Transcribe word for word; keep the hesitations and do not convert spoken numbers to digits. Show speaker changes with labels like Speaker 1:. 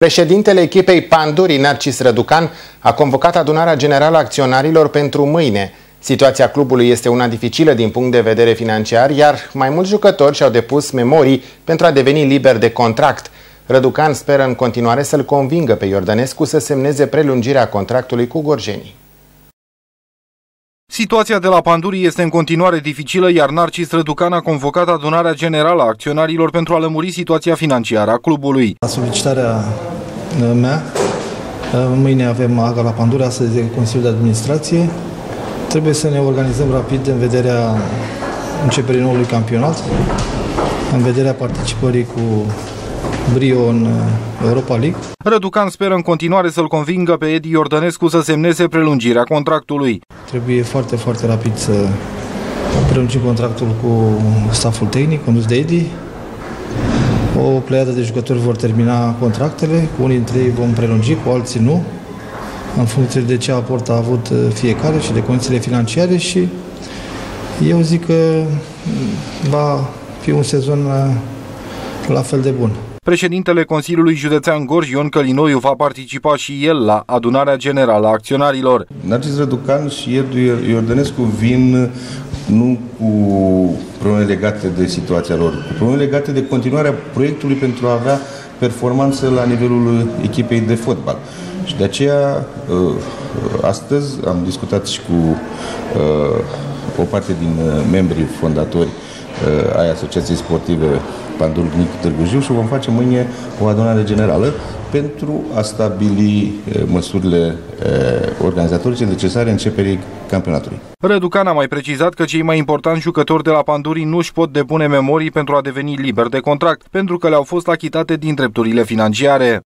Speaker 1: Președintele echipei Pandurii, Narcis Răducan, a convocat adunarea generală a acționarilor pentru mâine. Situația clubului este una dificilă din punct de vedere financiar, iar mai mulți jucători și-au depus memorii pentru a deveni liberi de contract. Răducan speră în continuare să-l convingă pe Iordănescu să semneze prelungirea contractului cu gorjenii.
Speaker 2: Situația de la Pandurii este în continuare dificilă, iar Narcis Răducan a convocat adunarea generală a acționarilor pentru a lămuri situația financiară a clubului.
Speaker 3: La solicitarea mea, mâine avem AGA la Pandurii, astăzi e Consiliul de Administrație. Trebuie să ne organizăm rapid în vederea începerii noului campionat, în vederea participării cu brio în Europa League.
Speaker 2: Răducan speră în continuare să-l convingă pe Edi Iordănescu să semneze prelungirea contractului.
Speaker 3: Trebuie foarte, foarte rapid să prelungim contractul cu stafful tehnic condus de Edi. O pleiadă de jucători vor termina contractele, cu unii dintre ei vom prelungi, cu alții nu, în funcție de ce aport a avut fiecare și de condițiile financiare, și eu zic că va fi un sezon la fel de bun.
Speaker 2: Președintele Consiliului Județean Gorj, Ion Călinoiu, va participa și el la adunarea generală a acționarilor.
Speaker 4: Narcis Răducan și Edi Iordănescu vin nu cu probleme legate de situația lor, cu probleme legate de continuarea proiectului pentru a avea performanță la nivelul echipei de fotbal. Și de aceea, astăzi am discutat și cu o parte din membrii fondatori ai Asociației Sportive Pandur Târgu Jiu și vom face mâine o adunare generală pentru a stabili măsurile organizatorice necesare începerii campionatului.
Speaker 2: Răducan a mai precizat că cei mai importanti jucători de la Pandurii nu își pot depune memorii pentru a deveni liberi de contract, pentru că le-au fost achitate din drepturile financiare.